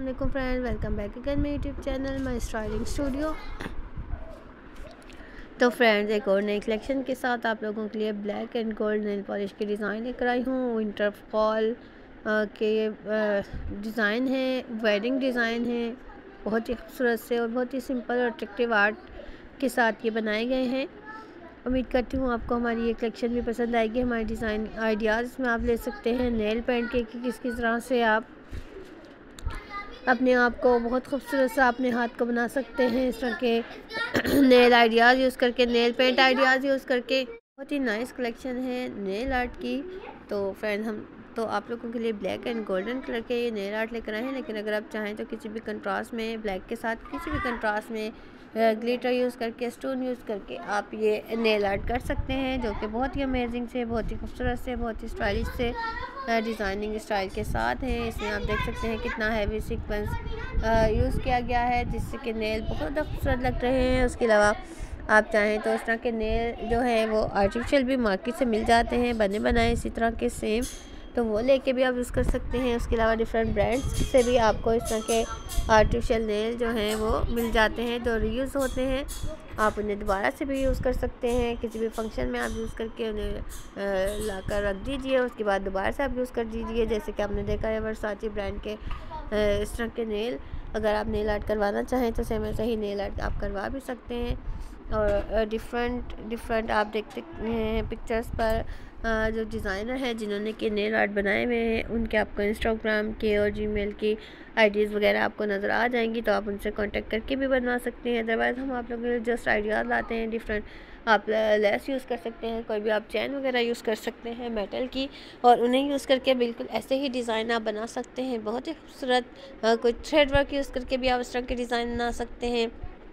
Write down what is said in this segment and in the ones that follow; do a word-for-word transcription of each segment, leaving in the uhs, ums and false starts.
अस्सलाम friend, welcome back again मेरे YouTube channel my styling studio. तो फ्रेंड्स, एक और नई कलेक्शन के साथ आप लोगों के लिए black and gold nail polish की डिज़ाइन लेकर आई हूँ। विंटर फॉल के डिज़ाइन है, वेडिंग डिज़ाइन है, बहुत ही खूबसूरत से और बहुत ही सिंपल और अट्रैक्टिव आर्ट के साथ ये बनाए गए हैं। उम्मीद करती हूँ आपको हमारी ये कलेक्शन भी पसंद आएगी। हमारे डिज़ाइन आइडियाज़ में आप ले सकते हैं नेल पेंट के कि किस किस तरह से आप अपने आप को बहुत खूबसूरत सा अपने हाथ को बना सकते हैं। इस तरह के नेल आइडियाज़ यूज़ करके, नेल पेंट आइडियाज़ यूज़ करके बहुत ही नाइस कलेक्शन है नेल आर्ट की। तो फ्रेंड, हम तो आप लोगों के लिए ब्लैक एंड गोल्डन कलर के ये नेल आर्ट लेकर आए हैं। लेकिन अगर आप चाहें तो किसी भी कंट्रास्ट में, ब्लैक के साथ किसी भी कंट्रास्ट में ग्लिटर यूज़ करके, स्टोन यूज़ करके आप ये नेल आर्ट कर सकते हैं, जो कि बहुत ही अमेजिंग से, बहुत ही खूबसूरत से, बहुत ही स्टाइलिश से डिज़ाइनिंग स्टाइल के साथ हैं। इसमें आप देख सकते हैं कितना हैवी सीक्वेंस यूज़ किया गया है, जिससे कि नेल बहुत खूबसूरत लग रहे हैं। उसके अलावा आप चाहें तो इस तरह के नेल जो है वो आर्टिफिशियल भी मार्केट से मिल जाते हैं, बने बनाए इसी तरह के सेम, तो वो लेके भी आप यूज़ कर सकते हैं। उसके अलावा डिफरेंट ब्रांड्स से भी आपको इस तरह के आर्टिफिशियल नेल जो हैं वो मिल जाते हैं, जो रीयूज़ होते हैं। आप उन्हें दोबारा से भी यूज़ कर सकते हैं, किसी भी फंक्शन में आप यूज़ करके उन्हें ला कर रख दीजिए, उसके बाद दोबारा से आप यूज़ कर दीजिए। जैसे कि आपने देखा है वर्साची ब्रांड के इस तरह के नेल, अगर आप नेल आर्ट करवाना चाहें तो सेम ऐसा ही नेल आर्ट आप करवा भी सकते हैं। और डिफरेंट डिफरेंट आप देखते हैं पिक्चर्स पर जो डिज़ाइनर हैं जिन्होंने के नेल आर्ट बनाए हुए हैं, उनके आपको इंस्टाग्राम के और जीमेल की आईडीज़ वगैरह आपको नज़र आ जाएंगी, तो आप उनसे कांटेक्ट करके भी बनवा सकते हैं। अदरवाइज़ हम आप लोगों के जस्ट आइडियाज़ लाते हैं डिफरेंट। आप लेस यूज़ कर सकते हैं, कोई भी आप चैन वगैरह यूज़ कर सकते हैं मेटल की, और उन्हें यूज़ करके बिल्कुल ऐसे ही डिज़ाइन आप बना सकते हैं, बहुत ही खूबसूरत। कोई थ्रेड वर्क यूज़ करके भी आप इस तरह के डिज़ाइन बना सकते हैं।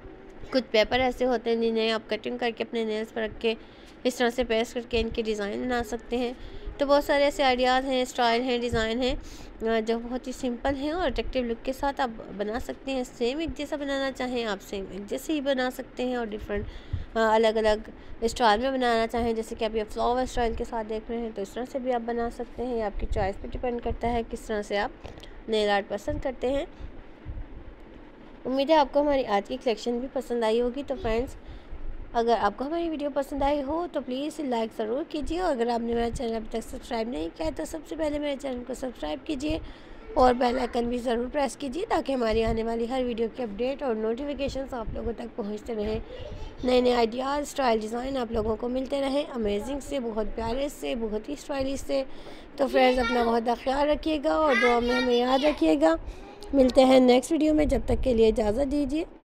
कुछ पेपर ऐसे होते हैं जिन्हें आप कटिंग करके अपने नेल्स पर रख के इस तरह से पेस्ट करके इनके डिज़ाइन बना सकते हैं। तो बहुत सारे ऐसे आइडियाज़ हैं, स्टाइल हैं, डिज़ाइन हैं जो बहुत ही सिंपल हैं और अट्रैक्टिव लुक के साथ आप बना सकते हैं। सेम एक जैसा बनाना चाहें आप सेम एक जैसे ही बना सकते हैं, और डिफरेंट अलग अलग स्टाइल में बनाना चाहें, जैसे कि आप ये फ्लावर स्टाइल के साथ देख रहे हैं, तो इस तरह से भी आप बना सकते हैं। आपकी चॉइस पर डिपेंड करता है किस तरह से आप नेल आर्ट पसंद करते हैं। उम्मीद है आपको हमारी आज की कलेक्शन भी पसंद आई होगी। तो फ्रेंड्स, अगर आपको हमारी वीडियो पसंद आई हो तो प्लीज़ लाइक ज़रूर कीजिए, और अगर आपने मेरा चैनल अभी तक सब्सक्राइब नहीं किया है तो सबसे पहले मेरे चैनल को सब्सक्राइब कीजिए और बेल आइकन भी ज़रूर प्रेस कीजिए, ताकि हमारी आने वाली हर वीडियो की अपडेट और नोटिफिकेशंस आप लोगों तक पहुंचते रहें। नए नए आइडियाज़, स्टाइल, डिज़ाइन आप लोगों को मिलते रहें, अमेजिंग से, बहुत प्यारे से, बहुत ही स्टाइलिश से। तो फ्रेंड्स, अपना बहुत ख्याल रखिएगा और दुआ में हमें याद रखिएगा। मिलते हैं नेक्स्ट वीडियो में, जब तक के लिए इजाज़त दीजिए।